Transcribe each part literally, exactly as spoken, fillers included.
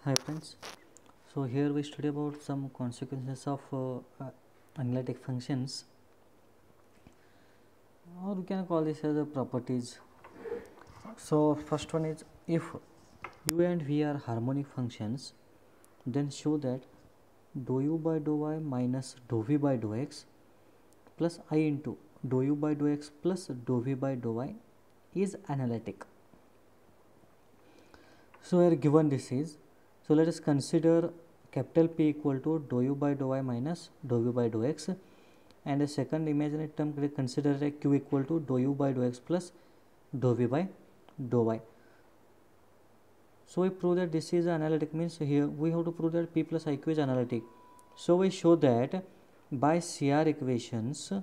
Hi friends, so here we study about some consequences of uh, uh, analytic functions, or we can call this as the properties. So first one is, if u and v are harmonic functions, then show that dou u by dou y minus dou v by dou x plus I into dou u by dou x plus dou v by dou y is analytic. So here given this is, so let us consider capital P equal to dou u by dou y minus dou v by dou x, and a second imaginary term consider a q equal to dou u by dou x plus dou v by dou y. So we prove that this is analytic, means here we have to prove that P plus I Q is analytic. So we show that by C R equations,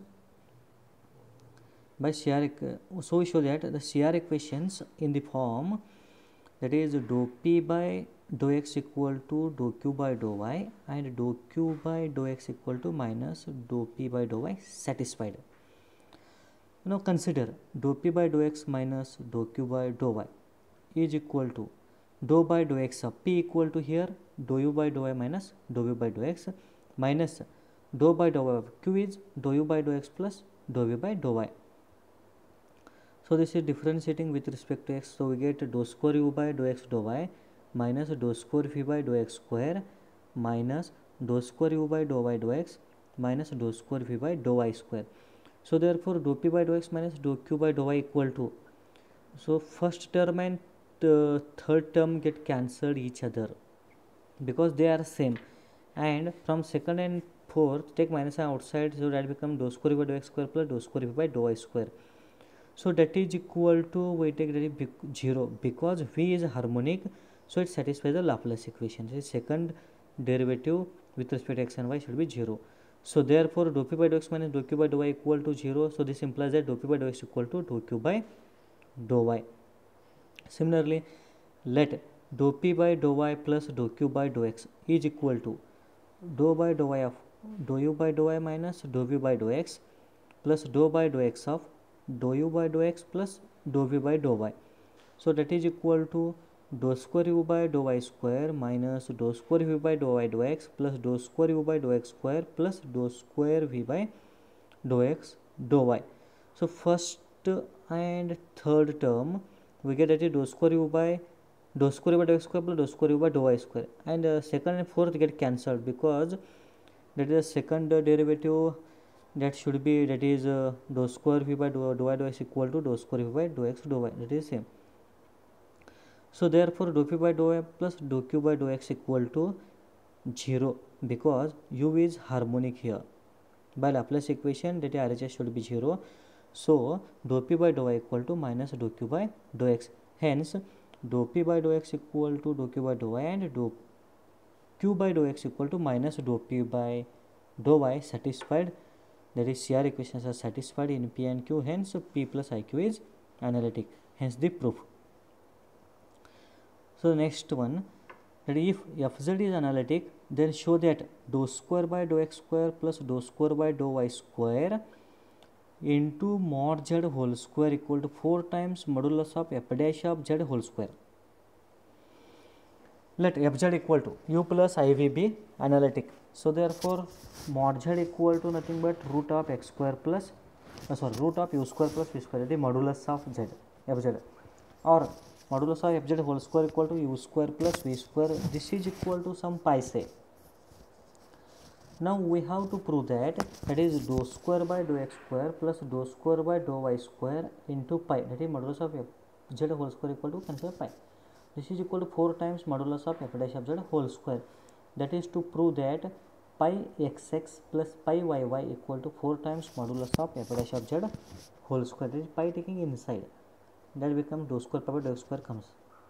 by C R, so we show that the C R equations in the form, that is dou p by dou x equal to dou q by dou y and dou q by dou x equal to minus dou p by dou y satisfied. Now consider dou p by dou x minus dou q by dou y is equal to dou by dou x of p equal to here dou u by dou y minus dou v by dou x minus dou by dou y of q is dou u by dou x plus dou v by dou y. So this is differentiating with respect to x, so we get dou square u by dou x dou y minus dou square v by dou x square minus dou square u by dou y dou x minus dou square v by dou y square. So therefore dou p by dou x minus dou q by dou y equal to, so first term and uh, third term get cancelled each other because they are same, and from second and fourth take minus outside, so that become dou square v by dou x square plus dou square v by dou y square. So that is equal to, we take that is zero because v is harmonic, so it satisfies the Laplace equation. The second derivative with respect to x and y should be zero. So therefore dou p by dou x minus dou q by dou y equal to zero. So this implies that dou p by dou x equal to dou q by dou y. Similarly, let dou p by dou y plus dou q by dou x is equal to dou by dou y of dou u by dou y minus dou v by dou x plus dou by dou x of dou u by dou x plus dou v by dou y. So that is equal to dou square u by dou y square minus dou square v by dou y dou x plus dou square u by dou x square plus dou square v by dou x dou y. So first and third term we get that is dou square u by dou square u by dou x square plus dou square u by dou y square, and uh, second and fourth get cancelled because that is the second uh, derivative that should be, that is uh, dou square v by dou, dou y dou x equal to dou square v by dou x dou y, that is same. So therefore dou p by dou y plus dou q by dou x equal to zero because u is harmonic here. By Laplace equation that R H S should be zero. So dou p by dou y equal to minus dou q by dou x. Hence dou p by dou x equal to dou q by dou y and dou q by dou x equal to minus dou p by dou y satisfied, that is C R equations are satisfied in P and Q, hence P plus I Q is analytic, hence the proof. So next one, that if f z is analytic, then show that dou square by dou x square plus dou square by dou y square into mod z whole square equal to four times modulus of f dash of z whole square. Let fz equal to u plus iv be analytic. So therefore mod z equal to nothing but root of x square plus uh, sorry root of u square plus v square, that is modulus of z fz, or modulus of fz whole square equal to u square plus v square. This is equal to some pi say. Now we have to prove that, that is dou square by dou x square plus dou square by dou y square into pi, that is modulus of z whole square equal to consider pi. This is equal to four times modulus of f dash of z whole square. That is to prove that pi xx plus pi yy equal to four times modulus of f dash of z whole square. That is pi taking inside, that becomes dou square pi by dou square comes.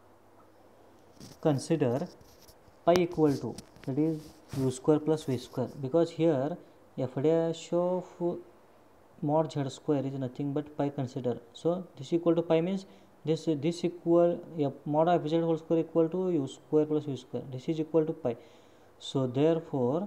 Consider pi equal to, that is u square plus v square, because here f dash of mod z square is nothing but pi consider. So this equal to pi means this this equal yeah, mod of z whole square equal to u square plus v square, this is equal to pi. So therefore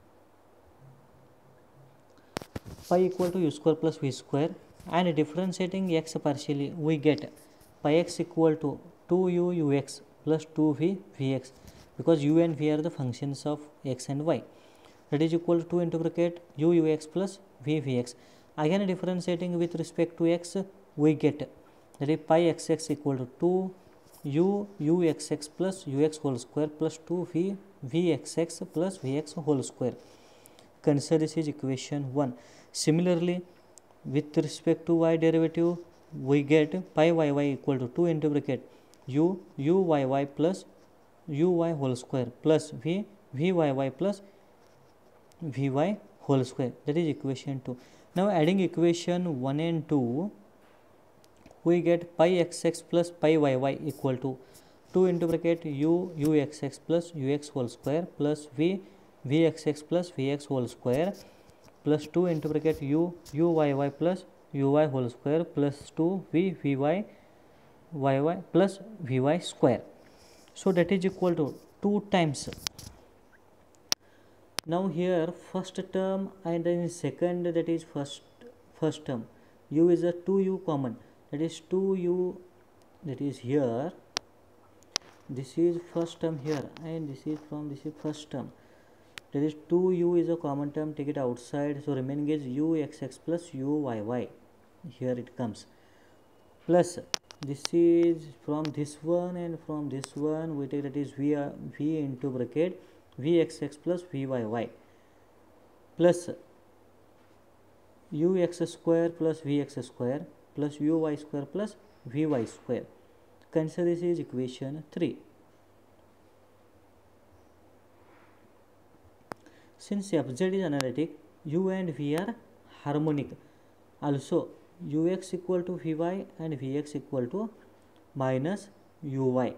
pi equal to u square plus v square, and differentiating x partially we get pi x equal to two u ux plus two v vx. because u and v are the functions of x and y. That is equal to two into bracket u ux plus v vx. Again differentiating with respect to x, we get that is pi xx equal to two u uxx plus ux whole square plus two v vxx plus vx whole square. Consider this is equation one. Similarly, with respect to y derivative, we get pi yy equal to two into bracket u uyy plus uy whole square plus v vyy plus vy whole square. That is equation two. Now adding equation one and two, we get pi xx plus pi yy equal to two into bracket u uxx plus ux whole square plus v vxx plus vx whole square plus two into bracket u uyy plus uy whole square plus two v vy yy plus vy square. So that is equal to two times. Now here first term and then second, that is first first term, u is a two u common, that is two u, that is here, this is first term here and this is from this is first term, that is two u is a common term, take it outside, so remaining is uxx plus uyy, here it comes, plus this is from this one and from this one we take, that is v, v into bracket vxx plus vyy plus ux square plus vx square plus uy square plus vy square. Consider this is equation three. Since fz is analytic, u and v are harmonic, also ux equal to vy and vx equal to minus uy.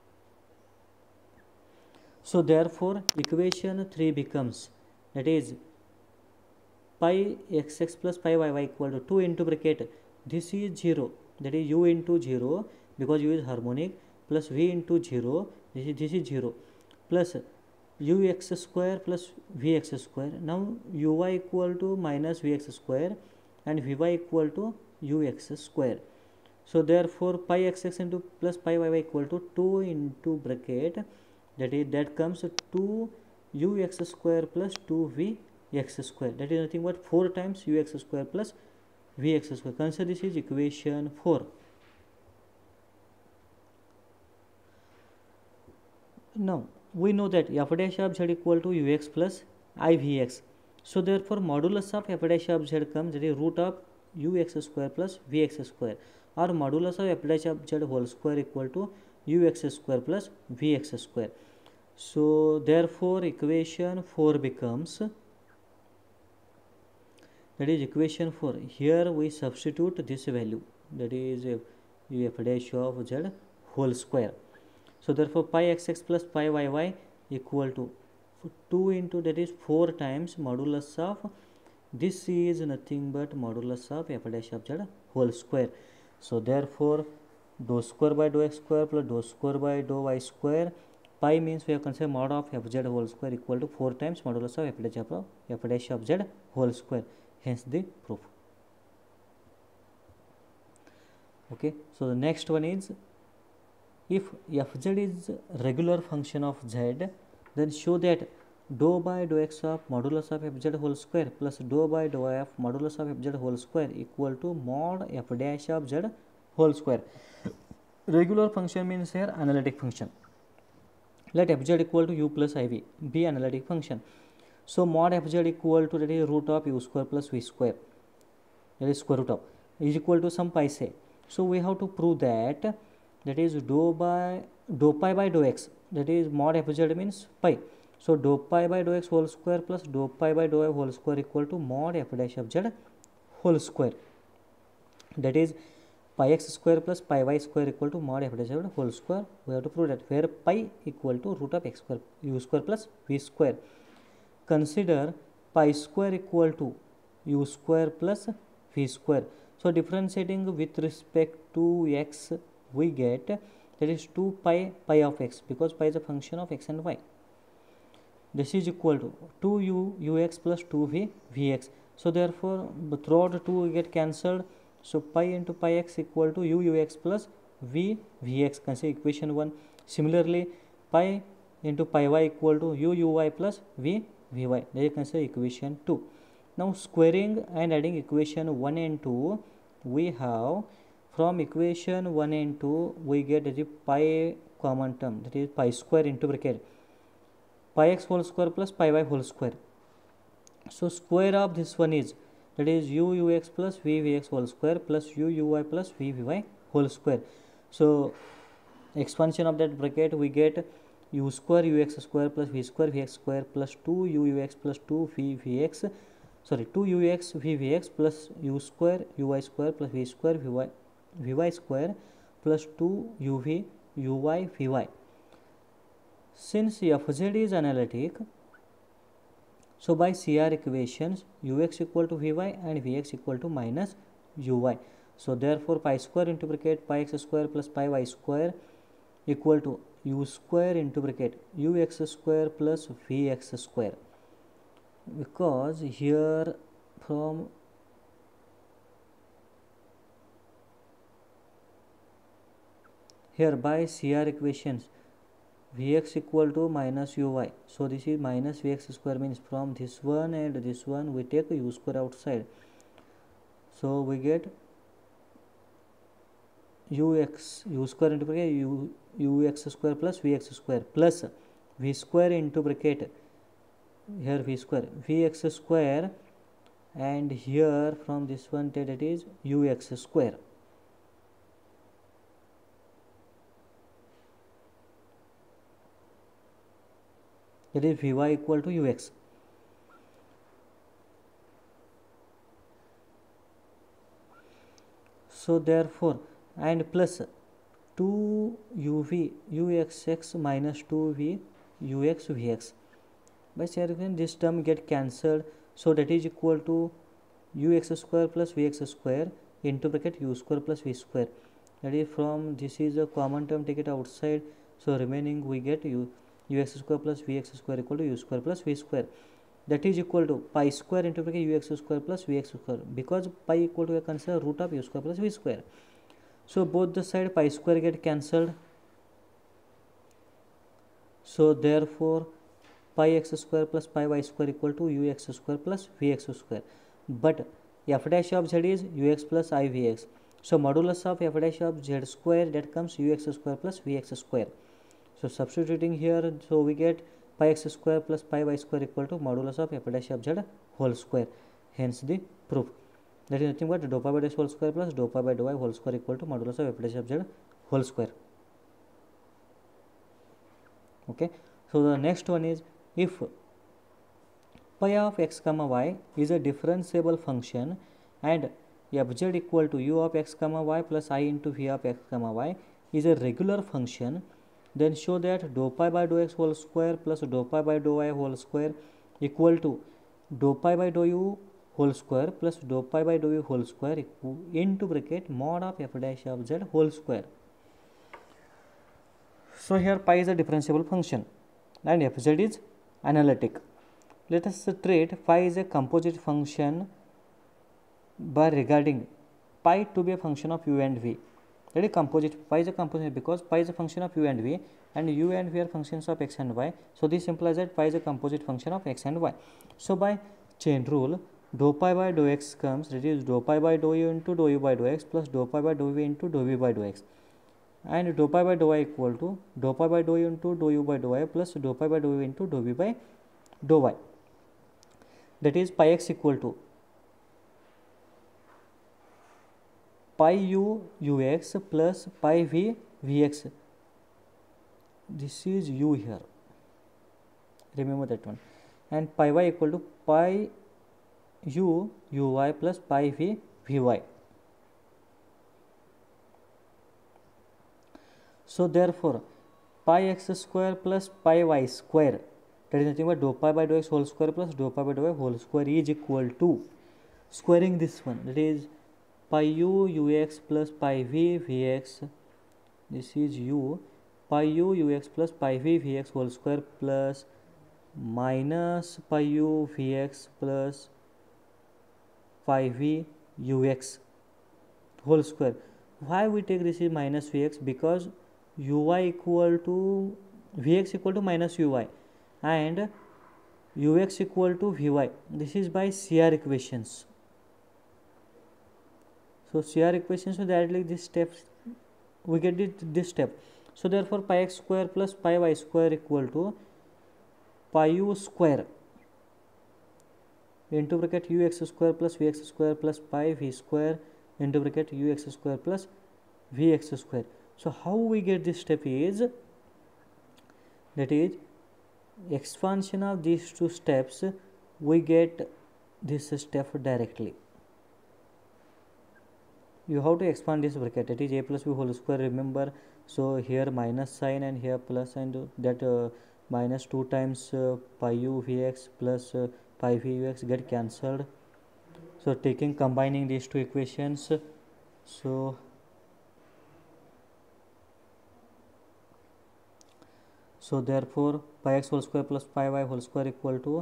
So therefore equation three becomes, that is pi xx plus pi yy equal to two into bracket, this is zero, that is u into zero because u is harmonic, plus v into zero, this is, this is zero, plus ux square plus vx square. Now uy equal to minus vx square and vy equal to ux square. So therefore pi xx into plus pi yy equal to two into bracket, that is that comes two ux square plus two vx square, that is nothing but four times ux square plus vx square. Consider this is equation four. Now we know that f dash of z equal to ux plus ivx, so therefore modulus of f dash of z comes, that is root of ux square plus vx square, or modulus of f dash of z whole square equal to ux square plus vx square. So therefore equation four becomes, that is equation four, here we substitute this value, that is f dash of z whole square. So therefore pi xx plus pi yy equal to two into, that is four times modulus of, this is nothing but modulus of f dash of z whole square. So therefore dou square by dou x square plus dou square by dou y square, pi means we have considered mod of fz whole square equal to four times modulus of f dash of f dash of z whole square, hence the proof. Okay, so the next one is, if fz is regular function of z, then show that dou by dou x of modulus of fz whole square plus dou by dou y of modulus of fz whole square equal to mod f dash of z whole square. Regular function means here analytic function. Let fz equal to u plus iv be analytic function. So mod fz equal to, that is root of u square plus v square, that is square root of, is equal to some pi say. So we have to prove that, that is dou by dou pi by dou x, that is mod fz means pi. So dou pi by dou x whole square plus dou pi by dou y whole square equal to mod f dash of z whole square, that is pi x square plus pi y square equal to mod f dash of whole square. We have to prove that, where pi equal to root of x square u square plus v square. Consider pi square equal to u square plus v square. So differentiating with respect to x, we get, that is two pi pi of x, because pi is a function of x and y. This is equal to two u ux plus two v vx. So therefore throughout two we get cancelled. So pi into pi x equal to u ux plus v vx. Consider equation one. Similarly pi into pi y equal to u uy plus v vy. That you can say equation two. Now squaring and adding equation one and two, we have from equation one and two we get the pi common term, that is pi square into bracket pi x whole square plus pi y whole square. So square of this one is, that is u ux plus v vx whole square plus u uy plus v vy whole square. So expansion of that bracket we get u square ux square plus v square vx square plus two u ux plus two v vx, sorry two ux v vx plus u square uy square plus v square vy vy square plus two uv uy vy. Since fz is analytic, so by C R equations ux equal to vy and vx equal to minus uy. So therefore pi square into bracket pi x square plus pi y square equal to u square into bracket ux square plus vx square, because here from here by C R equations vx equal to minus uy, so this is minus vx square, means from this one and this one we take u square outside, so we get ux u square into bracket u ux square plus vx square plus v square into bracket here v square vx square, and here from this one that it is ux square. That is vy equal to ux. So therefore and plus two uv uxx minus two v ux vx. By saying this term get cancelled, so that is equal to ux square plus vx square into bracket u square plus v square. That is from this is a common term, take it outside, so remaining we get u ux square plus vx square equal to u square plus v square. That is equal to pi square into bracket ux square plus vx square, because pi equal to a consider root of u square plus v square. So both the side pi square get cancelled, so therefore pi x square plus pi y square equal to ux square plus vx square, but f dash of z is ux plus I vx, so modulus of f dash of z square, that comes ux square plus vx square. So substituting here, so we get pi x square plus pi y square equal to modulus of f dash of z whole square, hence the proof. That is nothing but dou pi by dash whole square plus dou pi by dou y whole square equal to modulus of f dash of z whole square. Okay, so the next one is, if pi of x comma y is a differentiable function and fz equal to u of x comma y plus I into v of x comma y is a regular function, then show that dou pi by dou x whole square plus dou pi by dou y whole square equal to dou pi by dou u whole square plus dou pi by dou u whole square into bracket mod of f dash of z whole square. So here pi is a differentiable function and fz is analytic. Let us treat phi is a composite function by regarding pi to be a function of u and v. That is composite, pi is a composite because pi is a function of u and v, and u and v are functions of x and y. So this implies that pi is a composite function of x and y. So by chain rule, dou pi by dou x comes, that is dou pi by dou u into dou u by dou x plus dou pi by dou v into dou v by dou x, and dou pi by dou y equal to dou pi by dou u into dou u by dou y plus dou pi by dou v into dou v by dou y. That is pi x equal to pi u ux plus pi v vx. This is u here, remember that one, and pi y equal to pi u uy plus pi v vy. So therefore pi x square plus pi y square, that is nothing but dou pi by dou x whole square plus dou pi by dou y whole square is equal to squaring this one, that is pi u ux plus pi v vx. This is u pi u ux plus pi v vx whole square plus minus pi u vx plus pi v ux whole square. Why we take this is minus vx? Because uy equal to Vx equal to minus Uy and Ux equal to Vy. This is by C R equations. So C R equations, so directly this steps we get it, this step. So therefore pi x square plus pi y square equal to pi u square into bracket ux square plus vx square plus pi v square into bracket ux square plus vx square. So how we get this step is, that is expansion of these two steps, we get this step directly. You have to expand this bracket, that is a plus b whole square, remember. So here minus sign and here plus, and that uh, minus two times uh, pi u vx plus uh, pi v ux get cancelled. So taking combining these two equations, so so therefore pi x whole square plus pi y whole square equal to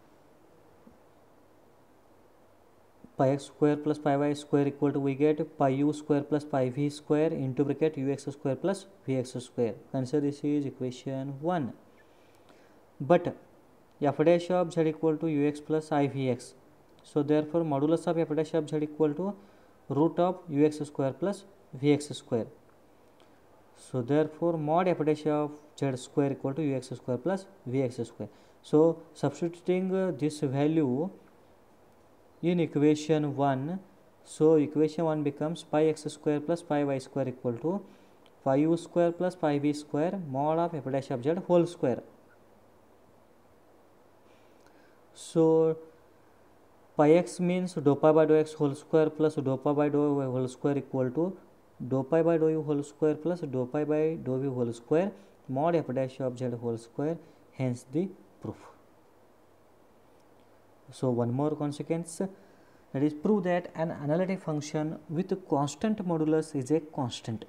pi x square plus pi y square equal to, we get pi u square plus pi v square into bracket ux square plus vx square. Consider this is equation one. But f dash of z equal to ux plus ivx. So therefore modulus of f dash of z equal to root of ux square plus vx square. So therefore mod f dash of z square equal to ux square plus vx square. So substituting uh, this value in equation one, so equation one becomes pi x square plus pi y square equal to pi u square plus pi v square mod of f dash of z whole square. So pi x means dou pi by dou x whole square plus dou pi by dou y whole square equal to dou pi by dou u whole square plus dou pi by dou v whole square mod f dash of z whole square, hence the proof. So one more consequence, that is prove that an analytic function with constant modulus is a constant.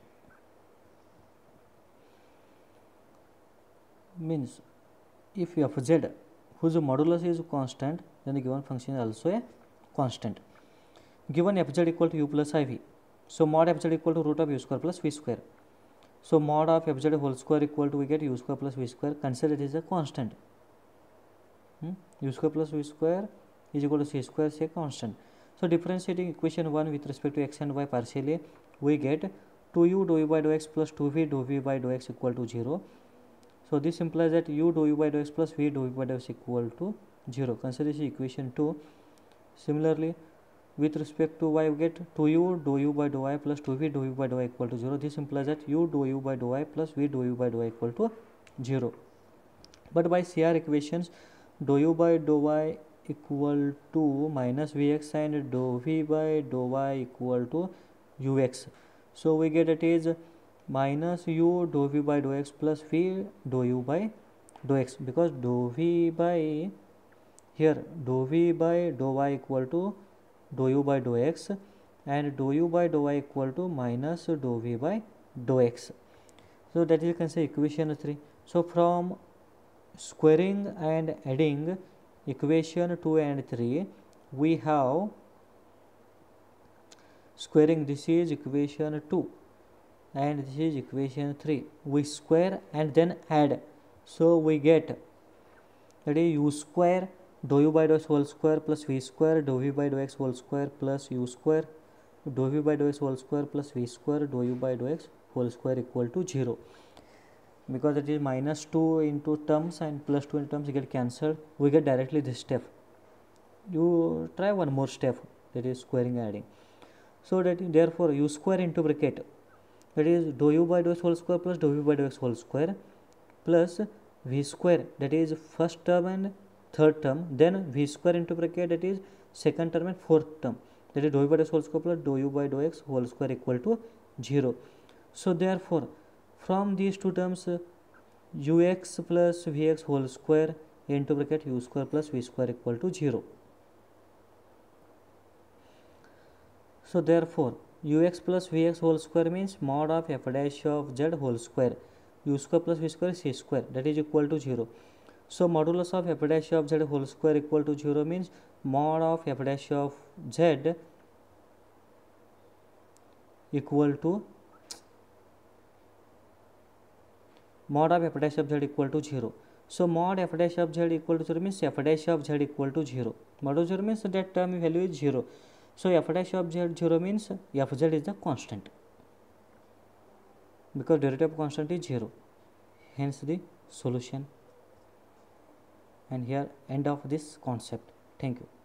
Means if f z whose modulus is constant, then the given function is also a constant. Given f z equal to u plus iv, so mod f z equal to root of u square plus v square. So mod of f z whole square equal to, we get u square plus v square, consider it is a constant. Hmm? U square plus v square is equal to c square, is a constant. So differentiating equation one with respect to x and y partially, we get two u dou u by dou x plus two v dou v by dou x equal to zero. So this implies that u dou u by dou x plus v dou v by dou x equal to zero. Consider this equation two. Similarly, with respect to y, we get two u dou u by dou y plus two v dou v by dou y equal to zero. This implies that u dou u by dou y plus v dou u by dou y equal to zero. But by C R equations, dou u by dou y equal to minus vx and dou v by dou y equal to ux. So we get it is minus u dou v by dou x plus v dou u by dou x, because dou v by here dou v by dou y equal to dou u by dou x and dou u by dou y equal to minus dou v by dou x. So that is, you can say, equation three. So from squaring and adding equation two and three, we have squaring, this is equation two and this is equation three. We square and then add, so we get, that is u square dou u by dou x whole square plus v square dou v by dou x whole square plus u square dou v by dou x whole square plus v square dou u by dou x whole square equal to zero. Because it is minus two into terms and plus two into terms get cancelled, we get directly this step. You try one more step, that is squaring and adding. So that is, therefore u square into bracket, that is dou u by dou x whole square plus dou v by dou x whole square plus v square, that is first term and third term, then v square into bracket, that is second term and fourth term, that is dou u by dou x whole square plus dou u by dou x whole square equal to zero. So therefore from these two terms, uh, ux plus vx whole square into bracket u square plus v square equal to zero. So therefore ux plus vx whole square means mod of f dash of z whole square, u square plus v square is c square, that is equal to zero. So modulus of f dash of z whole square equal to zero means mod of f dash of z equal to mod of f dash of z equal to zero. So mod f dash of z equal to zero means f dash of z equal to zero. Mod of zero means that term value is zero. So f dash of z zero means fz is the constant, because derivative constant is zero. Hence the solution. And here end of this concept. Thank you.